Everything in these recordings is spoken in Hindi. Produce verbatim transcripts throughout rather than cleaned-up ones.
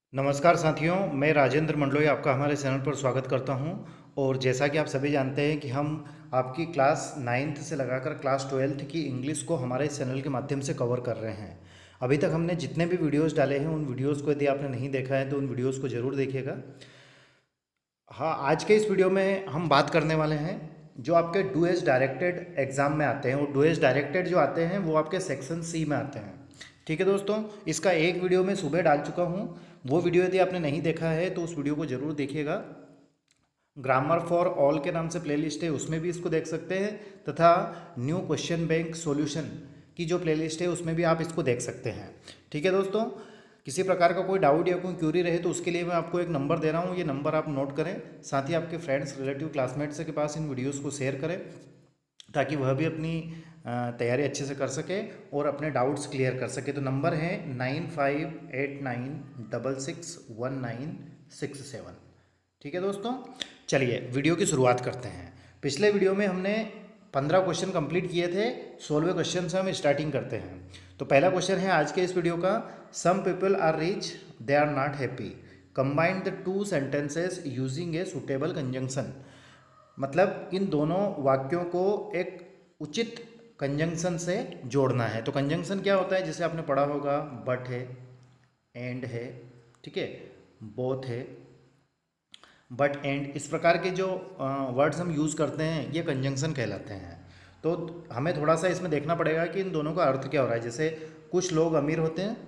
नमस्कार साथियों, मैं राजेंद्र मंडलोई आपका हमारे चैनल पर स्वागत करता हूं। और जैसा कि आप सभी जानते हैं कि हम आपकी क्लास नाइन्थ से लगाकर क्लास ट्वेल्थ की इंग्लिश को हमारे इस चैनल के माध्यम से कवर कर रहे हैं। अभी तक हमने जितने भी वीडियोस डाले हैं उन वीडियोस को यदि आपने नहीं देखा है तो उन वीडियोस को ज़रूर देखिएगा। हाँ, आज के इस वीडियो में हम बात करने वाले हैं जो आपके डू एस डायरेक्टेड एग्ज़ाम में आते हैं। और डू एस डायरेक्टेड जो आते हैं वो आपके सेक्शन सी में आते हैं। ठीक है दोस्तों, इसका एक वीडियो मैं सुबह डाल चुका हूँ। वो वीडियो यदि आपने नहीं देखा है तो उस वीडियो को ज़रूर देखिएगा। ग्रामर फॉर ऑल के नाम से प्लेलिस्ट है, उसमें भी इसको देख सकते हैं। तथा न्यू क्वेश्चन बैंक सॉल्यूशन की जो प्लेलिस्ट है उसमें भी आप इसको देख सकते हैं। ठीक है दोस्तों, किसी प्रकार का कोई डाउट या कोई क्यूरी रहे तो उसके लिए मैं आपको एक नंबर दे रहा हूँ, ये नंबर आप नोट करें। साथ ही आपके फ्रेंड्स, रिलेटिव, क्लासमेट्स के पास इन वीडियोस को शेयर करें ताकि वह भी अपनी तैयारी अच्छे से कर सके और अपने डाउट्स क्लियर कर सके। तो नंबर है nine five eight nine double six one nine six seven. ठीक है दोस्तों, चलिए वीडियो की शुरुआत करते हैं। पिछले वीडियो में हमने पंद्रह क्वेश्चन कंप्लीट किए थे। सोलहवें क्वेश्चन से हम स्टार्टिंग करते हैं। तो पहला क्वेश्चन है आज के इस वीडियो का, some people are rich they are not happy, combined the two sentences using a suitable conjunction. मतलब इन दोनों वाक्यों को एक उचित कंजंक्शन से जोड़ना है। तो कंजंक्शन क्या होता है, जैसे आपने पढ़ा होगा, बट है, एंड है, ठीक है, बोथ है, बट एंड, इस प्रकार के जो वर्ड्स हम यूज़ करते हैं ये कंजंक्शन कहलाते हैं। तो हमें थोड़ा सा इसमें देखना पड़ेगा कि इन दोनों का अर्थ क्या हो रहा है। जैसे कुछ लोग अमीर होते हैं,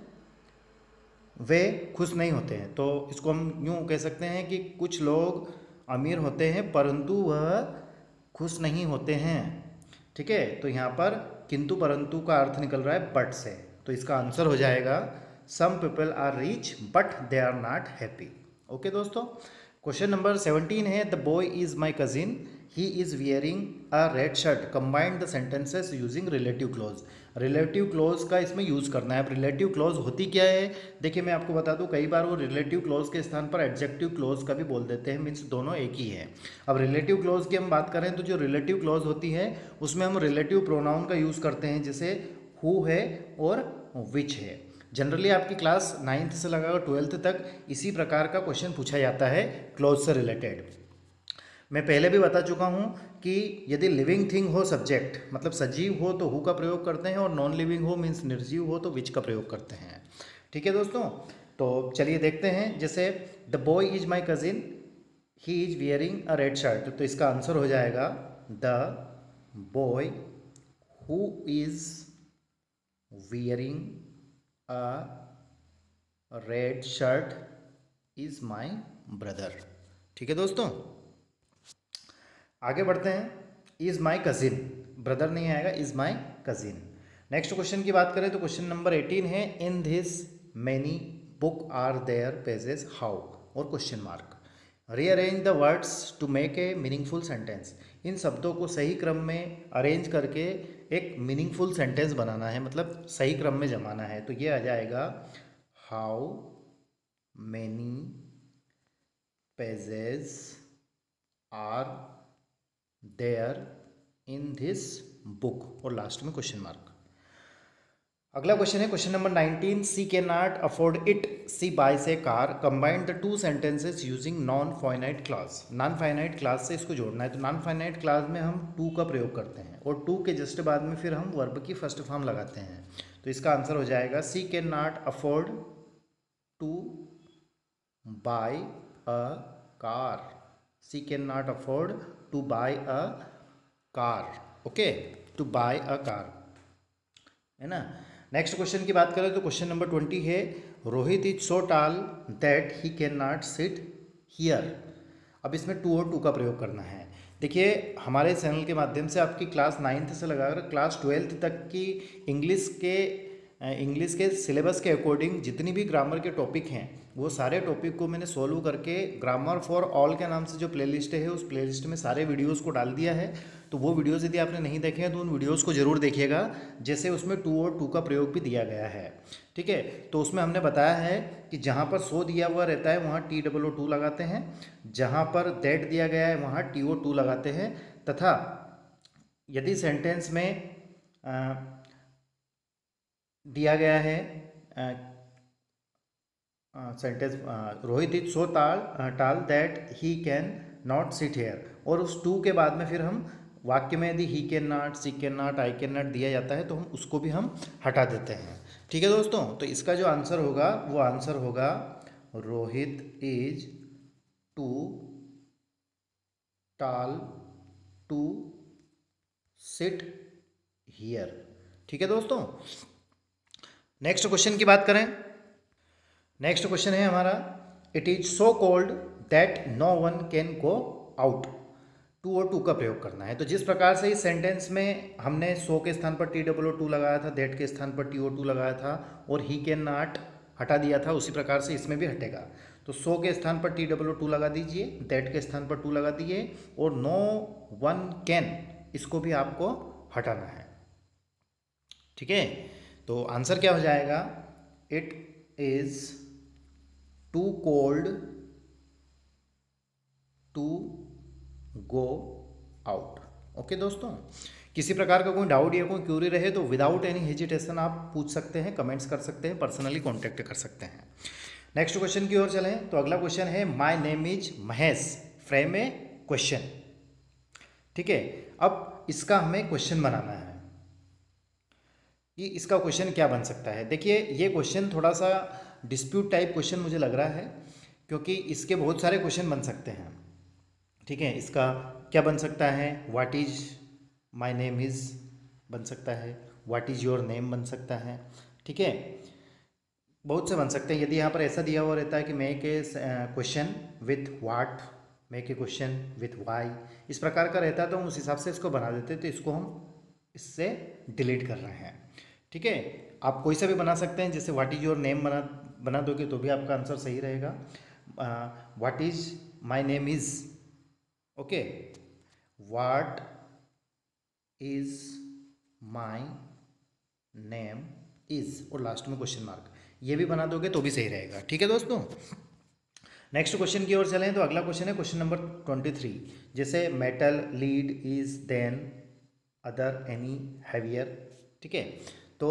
वे खुश नहीं होते हैं। तो इसको हम यूँ कह सकते हैं कि कुछ लोग अमीर होते हैं परंतु वह खुश नहीं होते हैं। ठीक है, तो यहाँ पर किंतु परंतु का अर्थ निकल रहा है बट से। तो इसका आंसर हो जाएगा some people are rich but they are not happy. Okay दोस्तों, क्वेश्चन नंबर सेवनटीन है, the boy is my cousin, he is wearing a red shirt, combined the sentences using relative clause. Relative clause का इसमें यूज़ करना है। अब रिलेटिव क्लोज होती क्या है, देखिए मैं आपको बता दूं, कई बार वो रिलेटिव क्लोज के स्थान पर एडजेक्टिव क्लोज का भी बोल देते हैं, मीन्स दोनों एक ही है। अब रिलेटिव क्लोज की हम बात करें तो जो रिलेटिव क्लोज होती है उसमें हम रिलेटिव प्रोनाउन का यूज़ करते हैं, जैसे हु है और विच है। जनरली आपकी क्लास नाइन्थ से लगाकर ट्वेल्थ तक इसी प्रकार का क्वेश्चन पूछा जाता है क्लोज से रिलेटेड। मैं पहले भी बता चुका हूँ कि यदि लिविंग थिंग हो सब्जेक्ट, मतलब सजीव हो, तो हु का प्रयोग करते हैं, और नॉन लिविंग हो मीन्स निर्जीव हो तो विच का प्रयोग करते हैं। ठीक है दोस्तों, तो चलिए देखते हैं। जैसे the boy is my cousin, he is wearing a red shirt, तो इसका आंसर हो जाएगा the boy who is wearing a red shirt is my brother. ठीक है दोस्तों, आगे बढ़ते हैं। इज़ माई कजिन, ब्रदर नहीं आएगा, is my cousin. Next question की बात करें तो क्वेश्चन नंबर एटीन है, in this many book are there pages how, और question mark. Rearrange the words to make a meaningful sentence. इन शब्दों को सही क्रम में अरेंज करके एक मीनिंगफुल सेंटेंस बनाना है, मतलब सही क्रम में जमाना है। तो ये आ जाएगा, how many pages are there in this book, और लास्ट में क्वेश्चन मार्क। अगला क्वेश्चन है question number nineteen, she can not afford it, she buys a car, combined the two sentences using non finite clause. Non finite clause से इसको जोड़ना है। तो नॉन फाइनाइट क्लास में हम टू का प्रयोग करते हैं, और टू के जस्ट बाद में फिर हम वर्ब की फर्स्ट फॉर्म लगाते हैं। तो इसका आंसर हो जाएगा, she can not afford to buy a car, she can not afford to buy a car. Okay, to buy a car, है ना। नेक्स्ट क्वेश्चन की बात करें तो क्वेश्चन नंबर ट्वेंटी है, Rohit is so tall that he can not sit here. अब इसमें टू और टू का प्रयोग करना है। देखिए, हमारे चैनल के माध्यम से आपकी क्लास नाइन्थ से लगाकर क्लास ट्वेल्थ तक की इंग्लिश के इंग्लिश के सिलेबस के अकॉर्डिंग जितनी भी ग्रामर के टॉपिक हैं वो सारे टॉपिक को मैंने सॉल्व करके ग्रामर फॉर ऑल के नाम से जो प्लेलिस्ट है उस प्लेलिस्ट में सारे वीडियोस को डाल दिया है। तो वो वीडियोस यदि आपने नहीं देखे हैं तो उन वीडियोस को ज़रूर देखिएगा, जैसे उसमें टू और टू का प्रयोग भी दिया गया है। ठीक है, तो उसमें हमने बताया है कि जहाँ पर सो दिया हुआ रहता है वहाँ टी डबल ओ टू लगाते हैं, जहाँ पर दैट दिया गया है वहाँ टी ओ टू लगाते हैं, तथा यदि सेंटेंस में आ, दिया गया है sentence Rohit is so tall tall that he can not sit here, और उस टू के बाद में फिर हम वाक्य में यदि he can not, she can not, I can not दिया जाता है तो हम उसको भी हम हटा देते हैं। ठीक है दोस्तों, तो इसका जो आंसर होगा वो आंसर होगा Rohit is too tall to sit here. ठीक है दोस्तों, नेक्स्ट क्वेश्चन की बात करें। नेक्स्ट क्वेश्चन है हमारा, it is so cold that no one can go out. Too और टू का प्रयोग करना है। तो जिस प्रकार से इस सेंटेंस में हमने सो के स्थान पर टी डब्ल्यू टू लगाया था, दैट के स्थान पर टी ओ टू लगाया था और ही कैन नॉट हटा दिया था, उसी प्रकार से इसमें भी हटेगा। तो सो के स्थान पर टी डब्ल्यू टू लगा दीजिए, दैट के स्थान पर टू लगा दीजिए, और नो वन कैन इसको भी आपको हटाना है। ठीक है, तो आंसर क्या हो जाएगा, it is too cold to go out. Okay दोस्तों, किसी प्रकार का कोई डाउट या कोई क्यूरी रहे तो विदाउट एनी हेजिटेशन आप पूछ सकते हैं, कमेंट्स कर सकते हैं, पर्सनली कॉन्टेक्ट कर सकते हैं। नेक्स्ट क्वेश्चन की ओर चलें तो अगला क्वेश्चन है, my name is Mahesh frame a question. ठीक है, अब इसका हमें क्वेश्चन बनाना है कि इसका क्वेश्चन क्या बन सकता है। देखिए, ये क्वेश्चन थोड़ा सा डिस्प्यूट टाइप क्वेश्चन मुझे लग रहा है, क्योंकि इसके बहुत सारे क्वेश्चन बन सकते हैं। ठीक है, इसका क्या बन सकता है, what is my name is बन सकता है, व्हाट इज योर नेम बन सकता है। ठीक है, बहुत से बन सकते हैं। यदि यहाँ पर ऐसा दिया हुआ रहता है कि make a question with what, make a question with why, इस प्रकार का रहता है तो हम उस हिसाब से इसको बना देते हैं। तो इसको हम इससे डिलीट कर रहे हैं। ठीक है, आप कोई सा भी बना सकते हैं, जैसे व्हाट इज योर नेम बना बना दोगे तो भी आपका आंसर सही रहेगा। What is my name is, okay, what is my name is, और लास्ट में क्वेश्चन मार्क, ये भी बना दोगे तो भी सही रहेगा। ठीक है दोस्तों, नेक्स्ट क्वेश्चन की ओर चलें तो अगला क्वेश्चन है क्वेश्चन नंबर ट्वेंटी थ्री। जैसे metal, lead, is, then, other, any, heavier. ठीक है, तो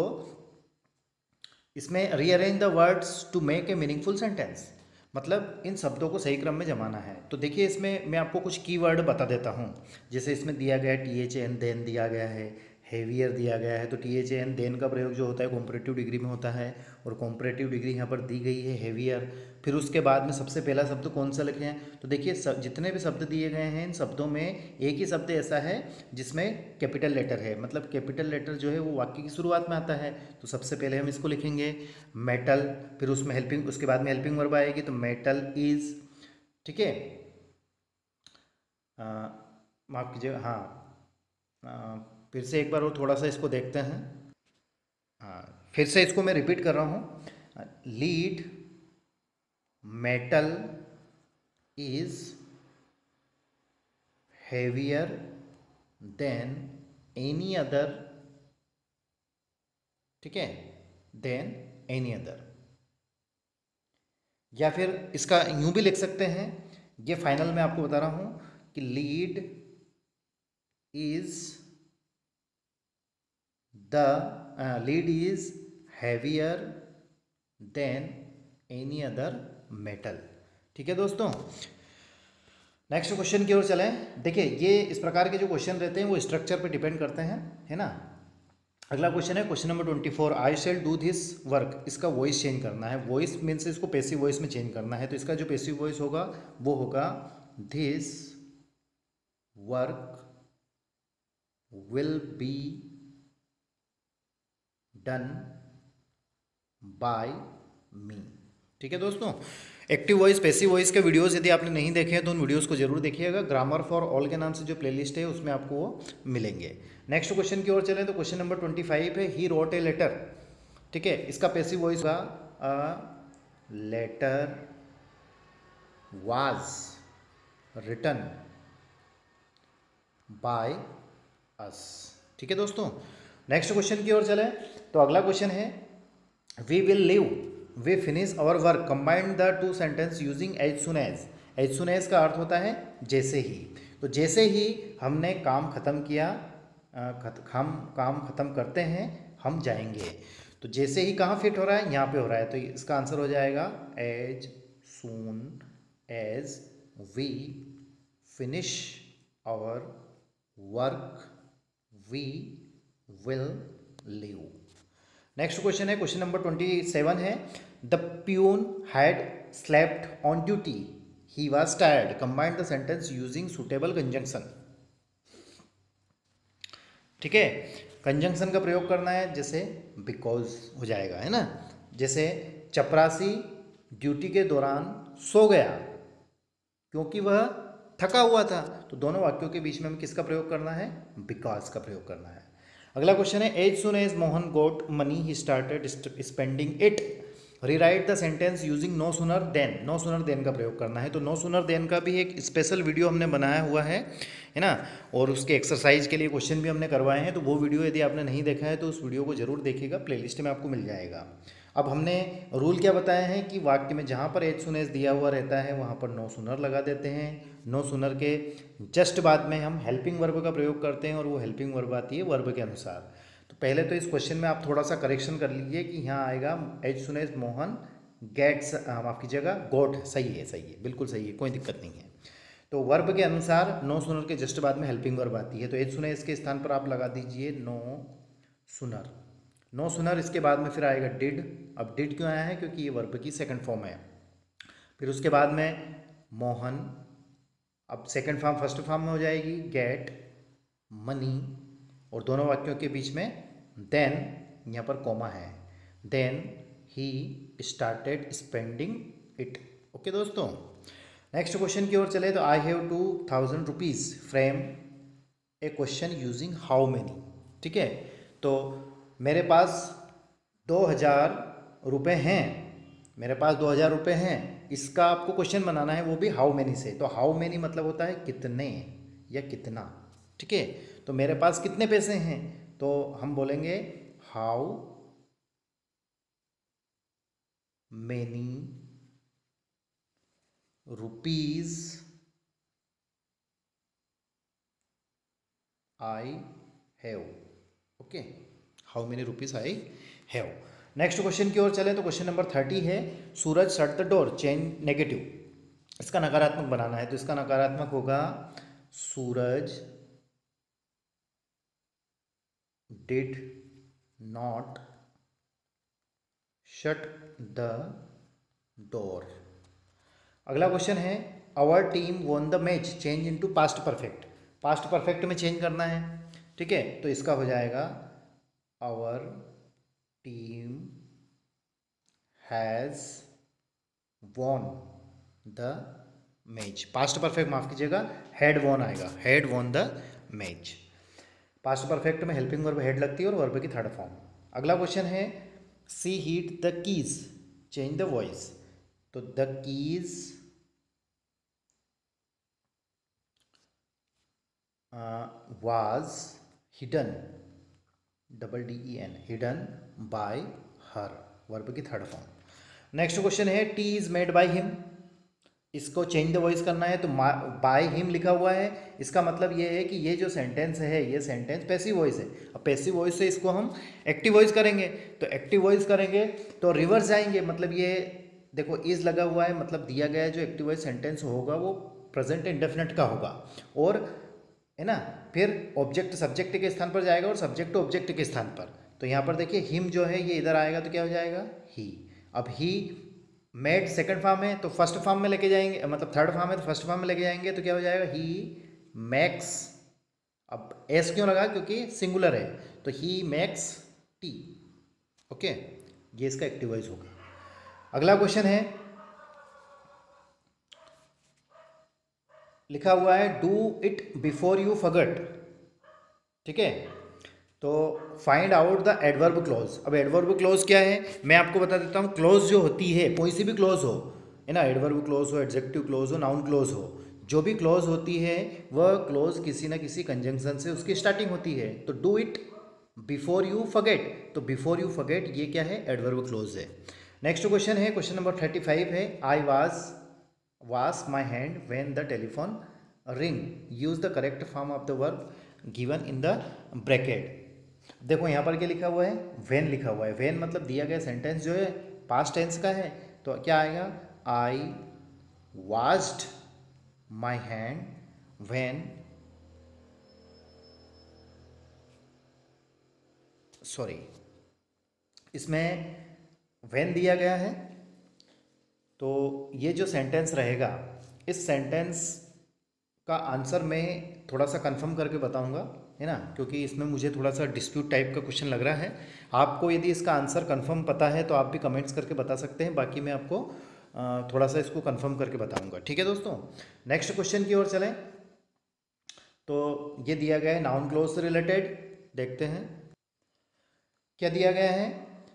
इसमें rearrange the words to make a meaningful sentence, मतलब इन शब्दों को सही क्रम में जमाना है। तो देखिए, इसमें मैं आपको कुछ कीवर्ड बता देता हूँ। जैसे इसमें दिया गया है टी एच एन देन दिया गया है, हेवियर दिया गया है। तो टी एच एन देन का प्रयोग जो होता है कॉम्परेटिव डिग्री में होता है, और कॉम्परेटिव डिग्री यहाँ पर दी गई है हेवियर। फिर उसके बाद में सबसे पहला शब्द कौन सा लिखे हैं, तो देखिए सब जितने भी शब्द दिए गए हैं इन शब्दों में एक ही शब्द ऐसा है जिसमें कैपिटल लेटर है, मतलब कैपिटल लेटर जो है वो वाक्य की शुरुआत में आता है। तो सबसे पहले हम इसको लिखेंगे मेटल, फिर उसमें हेल्पिंग, उसके बाद में हेल्पिंग वर्ब आएगी, तो मेटल इज। ठीक है, माफ कीजिएगा, हाँ, आ, फिर से एक बार और थोड़ा सा इसको देखते हैं। हाँ, फिर से इसको मैं रिपीट कर रहा हूँ, lead, metal is heavier than any other. ठीक है, देन एनी अदर, या फिर इसका यूं भी लिख सकते हैं, ये फाइनल में आपको बता रहा हूं कि lead is the lead is heavier than any other metal. ठीक है दोस्तों, नेक्स्ट क्वेश्चन की ओर चलें। देखिए, ये इस प्रकार के जो क्वेश्चन रहते हैं वो स्ट्रक्चर पे डिपेंड करते हैं, है ना। अगला क्वेश्चन है question number twenty four, I shall do this work. इसका वॉइस चेंज करना है, वॉइस मीन्स इसको पैसिव वॉइस में चेंज करना है। तो इसका जो पैसिव वॉइस होगा वो होगा this work will be done by me. ठीक है दोस्तों, एक्टिव वॉइस, पैसिव वॉइस के वीडियोस यदि आपने नहीं देखे हैं तो उन वीडियोस को जरूर देखिएगा। ग्रामर फॉर ऑल के नाम से जो प्लेलिस्ट है उसमें आपको वो मिलेंगे। नेक्स्ट क्वेश्चन की ओर चलें तो क्वेश्चन नंबर ट्वेंटी फाइव है, ही रोट ए लेटर। ठीक है, इसका पैसिव वॉइस होगा a letter was written by us. ठीक है दोस्तों, नेक्स्ट क्वेश्चन की ओर चलें तो अगला क्वेश्चन है, we will live, we finish our work, combined the two sentence using as soon as. As soon as का अर्थ होता है जैसे ही। तो जैसे ही हमने काम खत्म किया, खत, हम काम खत्म करते हैं हम जाएंगे। तो जैसे ही कहाँ फिट हो रहा है, यहाँ पे हो रहा है, तो इसका आंसर हो जाएगा as soon as we finish our work we will leave. Next question है, क्वेश्चन नंबर ट्वेंटी सेवन है, the peon had slept on duty he was tired, combined the sentence using suitable conjunction. ठीक है, कंजंक्शन का प्रयोग करना है, जैसे बिकॉज हो जाएगा, है ना। जैसे चपरासी ड्यूटी के दौरान सो गया क्योंकि वह थका हुआ था, तो दोनों वाक्यों के बीच में हमें किसका प्रयोग करना है, बिकॉज का प्रयोग करना है। अगला क्वेश्चन है, as soon as Mohan got money he started spending it, rewrite the sentence using no sooner than. No sooner than का प्रयोग करना है, तो नो सुनर देन का भी एक स्पेशल वीडियो हमने बनाया हुआ है है ना, और उसके एक्सरसाइज के लिए क्वेश्चन भी हमने करवाए हैं, तो वो वीडियो यदि आपने नहीं देखा है तो उस वीडियो को जरूर देखिएगा, प्लेलिस्ट में आपको मिल जाएगा। अब हमने रूल क्या बताया है कि वाक्य में जहाँ पर एज सुन एज दिया हुआ रहता है वहाँ पर नो सुनर लगा देते हैं, नो सुनर के जस्ट बाद में हम हेल्पिंग वर्ब का प्रयोग करते हैं, और वो हेल्पिंग वर्ब आती है वर्ब के अनुसार। तो पहले तो इस क्वेश्चन में आप थोड़ा सा करेक्शन कर लीजिए कि यहाँ आएगा as soon as Mohan gets, माफ कीजिएगा गोट, सही है, सही है, बिल्कुल सही है, कोई दिक्कत नहीं है। तो वर्ब के अनुसार नो सुनर के जस्ट बाद में हेल्पिंग वर्ब आती है, तो एज सुन एज के स्थान पर आप लगा दीजिए नो सुनर। नो सुनर इसके बाद में फिर आएगा डिड। अब डिड क्यों आया है, क्योंकि ये वर्ब की सेकंड फॉर्म है। फिर उसके बाद में मोहन, अब सेकंड फॉर्म फर्स्ट फॉर्म में हो जाएगी गेट मनी, और दोनों वाक्यों के बीच में देन, यहाँ पर कॉमा है, then he started spending it. Okay दोस्तों, नेक्स्ट क्वेश्चन की ओर चले तो I have two thousand rupees frame a question using how many. ठीक है, तो मेरे पास दो हज़ार रुपये हैं, मेरे पास दो हज़ार रुपये हैं, इसका आपको क्वेश्चन बनाना है, वो भी हाउ मेनी से। तो हाउ मेनी मतलब होता है कितने या कितना। ठीक है, तो मेरे पास कितने पैसे हैं, तो हम बोलेंगे how many rupees I have. Okay, how many rupees I have. Next question की ओर चले तो क्वेश्चन नंबर थर्टी है, Suraj shut the door, change negative, इसका नकारात्मक बनाना है, तो इसका नकारात्मक होगा Suraj did not shut the door. अगला क्वेश्चन है, our team won the match, change into past perfect, past perfect में चेंज करना है। ठीक है, तो इसका हो जाएगा our team has won the match, past perfect माफ कीजिएगा, हैड वॉन आएगा, had won the match. Past perfect में हेल्पिंग वर्ब हेड लगती है और वर्ब की थर्ड फॉर्म। अगला क्वेश्चन है, she hid the keys, change the voice, तो the keys was hidden, double D E N, hidden by her, verb की थर्ड फॉर्म। नेक्स्ट क्वेश्चन है, tea is made by him, इसको चेंज द वॉइस करना है, तो बाय हिम लिखा हुआ है, इसका मतलब ये है कि ये जो सेंटेंस है ये सेंटेंस पैसिव वॉइस है। अब पैसिव वॉइस से इसको हम एक्टिव वॉइस करेंगे, तो एक्टिव वॉइस करेंगे तो रिवर्स जाएंगे, मतलब ये देखो इज लगा हुआ है, मतलब दिया गया जो एक्टिव वॉइस सेंटेंस होगा वो प्रेजेंट इंडेफिनिट का होगा, और है ना, फिर ऑब्जेक्ट सब्जेक्ट के स्थान पर जाएगा और सब्जेक्ट ऑब्जेक्ट के स्थान पर। तो यहाँ पर देखिए हिम जो है ये इधर आएगा तो क्या हो जाएगा ही। अब ही मेड सेकंड फॉर्म है तो फर्स्ट फॉर्म में लेके जाएंगे, मतलब थर्ड फॉर्म है तो फर्स्ट फॉर्म में लेके जाएंगे, तो क्या हो जाएगा ही मैक्स। अब एस क्यों लगा, क्योंकि सिंगुलर है, तो ही मैक्स टी। ओके, ये इसका एक्टिव वॉइस होगा। अगला क्वेश्चन है, लिखा हुआ है do it before you forget. ठीक है, तो find out the adverb clause. अब एडवर्ब क्लॉज क्या है मैं आपको बता देता हूँ। क्लॉज जो होती है, कोई सी भी क्लॉज हो, है ना, एडवर्ब क्लॉज हो, एडजेक्टिव क्लॉज हो, नाउन क्लॉज हो, जो भी क्लॉज होती है वह क्लॉज किसी ना किसी कंजंक्शन से उसकी स्टार्टिंग होती है। तो do it before you forget, तो बिफोर यू फॉरगेट ये क्या है, एडवर्ब क्लॉज है। नेक्स्ट क्वेश्चन है, क्वेश्चन नंबर थर्टी फाइव है, I was wash my hand when the telephone ring, use the correct form of the verb given in the bracket. देखो यहाँ पर क्या लिखा हुआ है, व्हेन लिखा हुआ है। व्हेन मतलब दिया गया सेंटेंस जो है पास्ट टेंस का है, तो क्या आएगा, I washed my hand when, sorry इसमें व्हेन दिया गया है, तो ये जो सेंटेंस रहेगा, इस सेंटेंस का आंसर मैं थोड़ा सा कंफर्म करके बताऊंगा, है ना, क्योंकि इसमें मुझे थोड़ा सा डिस्प्यूट टाइप का क्वेश्चन लग रहा है। आपको यदि इसका आंसर कंफर्म पता है तो आप भी कमेंट्स करके बता सकते हैं, बाकी मैं आपको थोड़ा सा इसको कंफर्म करके बताऊंगा। ठीक है दोस्तों, नेक्स्ट क्वेश्चन की ओर चलें। तो ये दिया गया है नाउन क्लोज से रिलेटेड, देखते हैं क्या दिया गया है।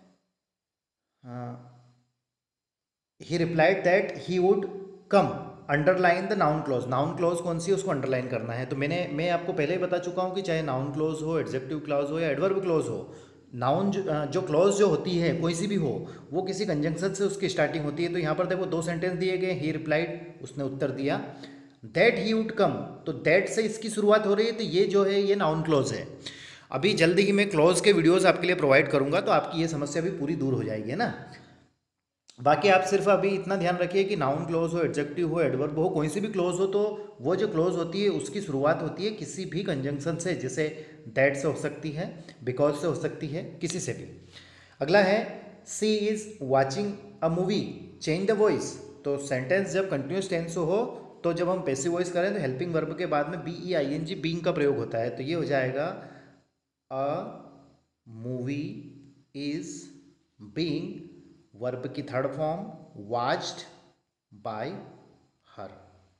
He replied that he would come, underline the noun clause. Noun clause कौन सी है, उसको अंडरलाइन करना है। तो मैंने मैं आपको पहले ही बता चुका हूँ कि चाहे नाउन क्लोज हो, एडजेक्टिव क्लॉज हो या एडवर्ब क्लोज हो, नाउन जो, जो क्लॉज जो होती है कोई सी भी हो, वो किसी कंजंक्शन से उसकी स्टार्टिंग होती है। तो यहाँ पर देखो दो सेंटेंस दिए गए, ही रिप्लाइड उसने उत्तर दिया, दैट ही वुड कम, तो दैट से इसकी शुरुआत हो रही है, तो ये जो है ये नाउन क्लोज है। अभी जल्दी ही मैं क्लोज के वीडियोस आपके लिए प्रोवाइड करूंगा, तो आपकी ये समस्या भी पूरी दूर हो जाएगी, है ना। बाकी आप सिर्फ अभी इतना ध्यान रखिए कि नाउन क्लोज हो, एडजेक्टिव हो, एडवर्ब हो, कोई सी भी क्लोज हो, तो वो जो क्लोज होती है उसकी शुरुआत होती है किसी भी कंजंक्शन से, जैसे दैट से हो सकती है, बिकॉज से हो सकती है, किसी से भी। अगला है she is watching a movie, change the voice. तो सेंटेंस जब कंटिन्यूस टेंस हो, तो जब हम पैसिव वॉइस करें तो हेल्पिंग वर्ब के बाद में B E I N G being का प्रयोग होता है। तो ये हो जाएगा a movie is being, verb की third form watched by her.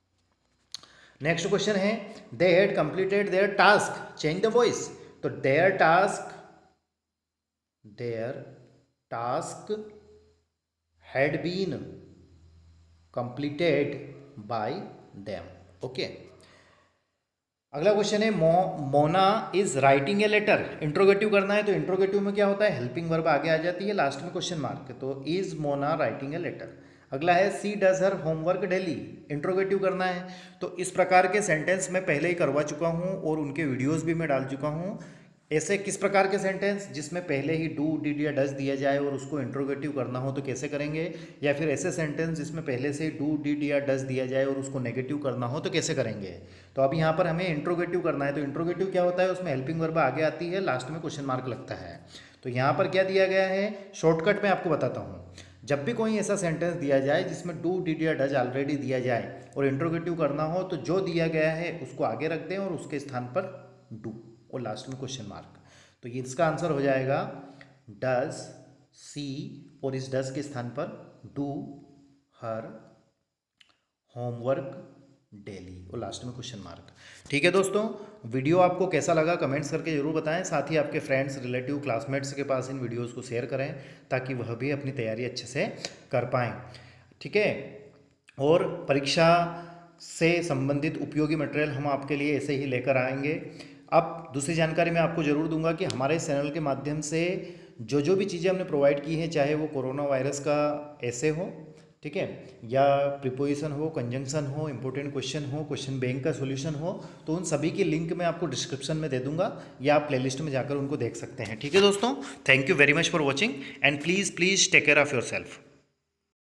Next question है they had completed their task, change the voice. तो their task, their task had been completed by them. Okay, अगला क्वेश्चन है मो Mona is writing a letter, interrogative करना है। तो इंट्रोगेटिव में क्या होता है, हेल्पिंग वर्ब आगे आ जाती है, लास्ट में क्वेश्चन मार्क। तो is Mona writing a letter. अगला है she does her homework daily, interrogative करना है। तो इस प्रकार के सेंटेंस मैं पहले ही करवा चुका हूँ और उनके वीडियोस भी मैं डाल चुका हूँ। ऐसे किस प्रकार के सेंटेंस जिसमें पहले ही डू, डिड या डज दिया जाए और उसको इंट्रोगेटिव करना हो तो कैसे करेंगे, या फिर ऐसे सेंटेंस जिसमें पहले से डू, डिड या डज दिया जाए और उसको नेगेटिव करना हो तो कैसे करेंगे। तो अब यहाँ पर हमें इंट्रोगेटिव करना है। तो इंट्रोगेटिव क्या होता है, उसमें हेल्पिंग वर्ब आगे आती है, लास्ट में क्वेश्चन मार्क लगता है। तो यहाँ पर क्या दिया गया है, शॉर्टकट में आपको बताता हूँ। जब भी कोई ऐसा सेंटेंस दिया जाए जिसमें डू, डिड या डज ऑलरेडी दिया जाए और इंट्रोगेटिव करना हो, तो जो दिया गया है उसको आगे रख दें और उसके स्थान पर डू और लास्ट में क्वेश्चन मार्क। तो ये इसका आंसर हो जाएगा डज सी, और इस डज के स्थान पर डू हर होमवर्क डेली और लास्ट में क्वेश्चन मार्क। ठीक है दोस्तों, वीडियो आपको कैसा लगा कमेंट्स करके जरूर बताएं। साथ ही आपके फ्रेंड्स, रिलेटिव, क्लासमेट्स के पास इन वीडियोस को शेयर करें ताकि वह भी अपनी तैयारी अच्छे से कर पाएँ। ठीक है, और परीक्षा से संबंधित उपयोगी मटेरियल हम आपके लिए ऐसे ही लेकर आएंगे। अब दूसरी जानकारी मैं आपको ज़रूर दूंगा कि हमारे चैनल के माध्यम से जो जो भी चीज़ें हमने प्रोवाइड की हैं, चाहे वो कोरोना वायरस का ऐसे हो, ठीक है, या प्रीपोजिशन हो, कंजंक्शन हो, इंपॉर्टेंट क्वेश्चन हो, क्वेश्चन बैंक का सॉल्यूशन हो, तो उन सभी की लिंक मैं आपको डिस्क्रिप्शन में दे दूंगा या आप प्लेलिस्ट में जाकर उनको देख सकते हैं। ठीक है दोस्तों, thank you very much for watching and please please take care of your self.